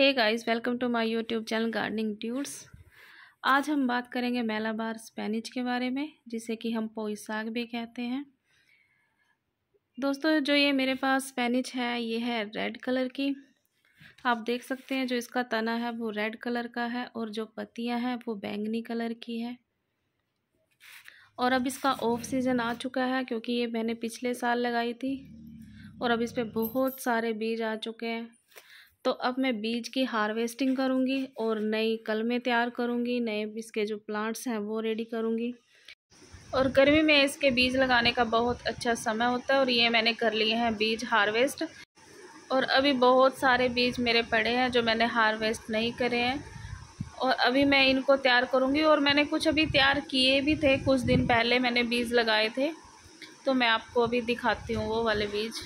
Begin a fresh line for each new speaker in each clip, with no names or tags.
Hey guys, welcome to my YouTube channel gardening tuts. आज हम बात करेंगे मैलाबार स्पेनिच के बारे में, जिसे कि हम पोई साग भी कहते हैं। दोस्तों, जो ये मेरे पास स्पेनिच है, ये है रेड कलर की। आप देख सकते हैं जो इसका तना है वो रेड कलर का है और जो पत्तियां हैं वो बैंगनी कलर की है। और अब इसका ऑफ सीज़न आ चुका है, क्योंकि ये मैंने पिछले साल लगाई थी और अब इस पर बहुत सारे बीज आ चुके हैं। तो अब मैं बीज की हार्वेस्टिंग करूंगी और नई कलमें तैयार करूंगी, नए इसके जो प्लांट्स हैं वो रेडी करूंगी। और गर्मी में इसके बीज लगाने का बहुत अच्छा समय होता है और ये मैंने कर लिए हैं बीज हार्वेस्ट। और अभी बहुत सारे बीज मेरे पड़े हैं जो मैंने हार्वेस्ट नहीं करे हैं और अभी मैं इनको तैयार करूंगी। और मैंने कुछ अभी तैयार किए भी थे, कुछ दिन पहले मैंने बीज लगाए थे, तो मैं आपको अभी दिखाती हूँ वो वाले बीज।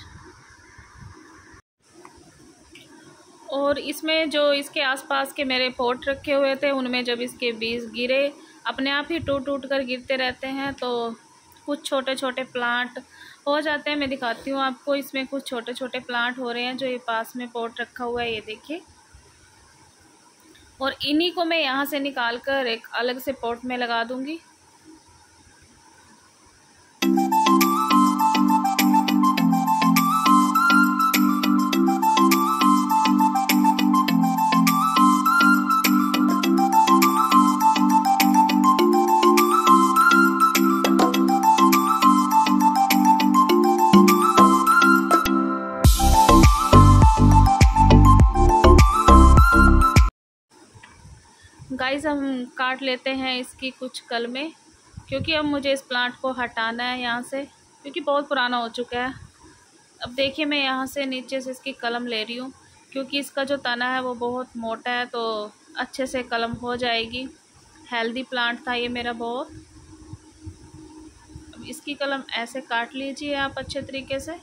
और इसमें जो इसके आसपास के मेरे पॉट रखे हुए थे, उनमें जब इसके बीज गिरे, अपने आप ही टूट टूट कर गिरते रहते हैं, तो कुछ छोटे छोटे प्लांट हो जाते हैं। मैं दिखाती हूँ आपको, इसमें कुछ छोटे छोटे प्लांट हो रहे हैं जो ये पास में पॉट रखा हुआ है, ये देखिए। और इन्हीं को मैं यहाँ से निकाल कर एक अलग से पॉट में लगा दूँगी। गाइस, हम काट लेते हैं इसकी कुछ कलमें, क्योंकि अब मुझे इस प्लांट को हटाना है यहाँ से, क्योंकि बहुत पुराना हो चुका है। अब देखिए, मैं यहाँ से नीचे से इसकी कलम ले रही हूँ, क्योंकि इसका जो तना है वो बहुत मोटा है, तो अच्छे से कलम हो जाएगी। हेल्दी प्लांट था ये मेरा बहुत। अब इसकी कलम ऐसे काट लीजिए आप अच्छे तरीके से।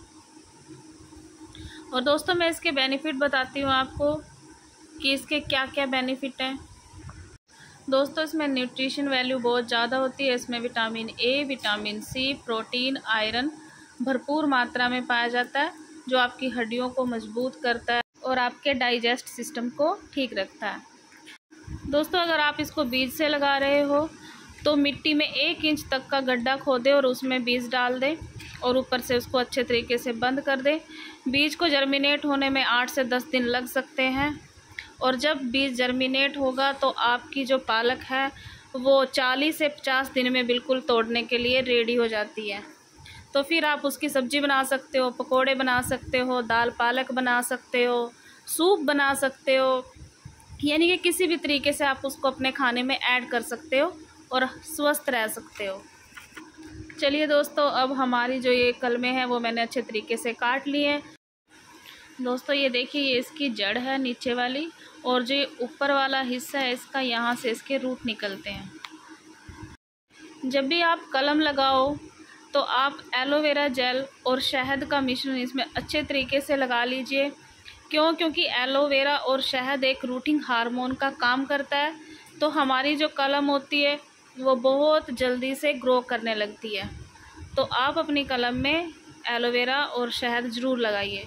और दोस्तों, मैं इसके बेनिफिट बताती हूँ आपको कि इसके क्या क्या बेनिफिट हैं। दोस्तों, इसमें न्यूट्रिशन वैल्यू बहुत ज़्यादा होती है। इसमें vitamin A, vitamin C, protein, iron भरपूर मात्रा में पाया जाता है, जो आपकी हड्डियों को मजबूत करता है और आपके डाइजेस्ट सिस्टम को ठीक रखता है। दोस्तों, अगर आप इसको बीज से लगा रहे हो तो मिट्टी में 1 इंच तक का गड्ढा खोदें और उसमें बीज डाल दें और ऊपर से उसको अच्छे तरीके से बंद कर दें। बीज को जर्मिनेट होने में 8 से 10 दिन लग सकते हैं। और जब बीज जर्मिनेट होगा तो आपकी जो पालक है वो 40 से 50 दिन में बिल्कुल तोड़ने के लिए रेडी हो जाती है। तो फिर आप उसकी सब्ज़ी बना सकते हो, पकोड़े बना सकते हो, दाल पालक बना सकते हो, सूप बना सकते हो, यानी कि किसी भी तरीके से आप उसको अपने खाने में ऐड कर सकते हो और स्वस्थ रह सकते हो। चलिए दोस्तों, अब हमारी जो ये कलमें हैं वो मैंने अच्छे तरीके से काट ली हैं। दोस्तों, ये देखिए, ये इसकी जड़ है नीचे वाली, और जो ऊपर वाला हिस्सा है इसका, यहाँ से इसके रूट निकलते हैं। जब भी आप कलम लगाओ तो आप एलोवेरा जेल और शहद का मिश्रण इसमें अच्छे तरीके से लगा लीजिए। क्योंकि एलोवेरा और शहद एक रूटिंग हार्मोन का काम करता है, तो हमारी जो कलम होती है वो बहुत जल्दी से ग्रो करने लगती है। तो आप अपनी कलम में एलोवेरा और शहद ज़रूर लगाइए।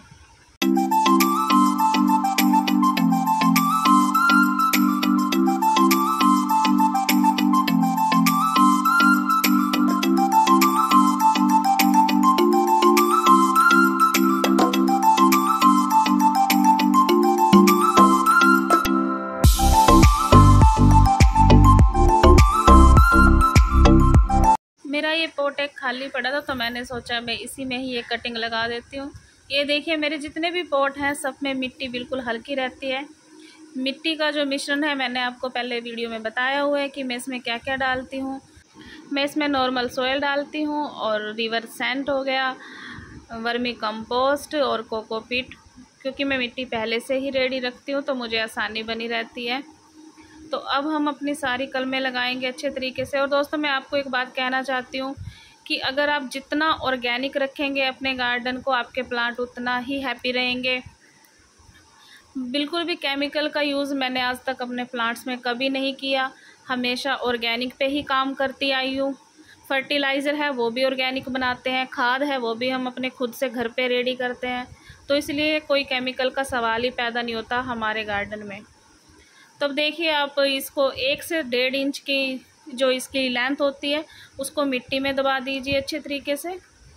मेरा ये पॉट एक खाली पड़ा था, तो मैंने सोचा मैं इसी में ही ये कटिंग लगा देती हूँ। ये देखिए, मेरे जितने भी पॉट हैं सब में मिट्टी बिल्कुल हल्की रहती है। मिट्टी का जो मिश्रण है मैंने आपको पहले वीडियो में बताया हुआ है कि मैं इसमें क्या क्या डालती हूँ। मैं इसमें नॉर्मल सोयल डालती हूँ और रिवर सैंड हो गया, वर्मी कंपोस्ट और कोकोपीट, क्योंकि मैं मिट्टी पहले से ही रेडी रखती हूँ तो मुझे आसानी बनी रहती है। तो अब हम अपनी सारी कलमें लगाएंगे अच्छे तरीके से। और दोस्तों, मैं आपको एक बात कहना चाहती हूँ कि अगर आप जितना ऑर्गेनिक रखेंगे अपने गार्डन को, आपके प्लांट उतना ही हैप्पी रहेंगे। बिल्कुल भी केमिकल का यूज़ मैंने आज तक अपने प्लांट्स में कभी नहीं किया, हमेशा ऑर्गेनिक पे ही काम करती आई हूँ। फर्टिलाइज़र है वो भी ऑर्गेनिक बनाते हैं, खाद है वो भी हम अपने खुद से घर पे रेडी करते हैं। तो इसलिए कोई केमिकल का सवाल ही पैदा नहीं होता हमारे गार्डन में। तो अब देखिए आप इसको 1 से 1.5 इंच की जो इसकी लेंथ होती है उसको मिट्टी में दबा दीजिए अच्छे तरीके से।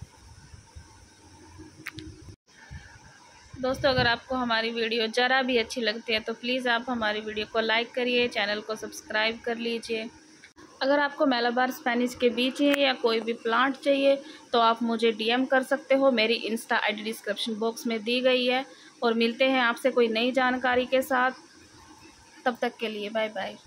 दोस्तों अगर आपको हमारी वीडियो ज़रा भी अच्छी लगती है तो प्लीज़ आप हमारी वीडियो को लाइक करिए, चैनल को सब्सक्राइब कर लीजिए। अगर आपको मलाबार स्पेनिश के बीज चाहिए या कोई भी प्लांट चाहिए तो आप मुझे DM कर सकते हो। मेरी इंस्टा ID डिस्क्रिप्शन बॉक्स में दी गई है। और मिलते हैं आपसे कोई नई जानकारी के साथ, तब तक के लिए बाय बाय।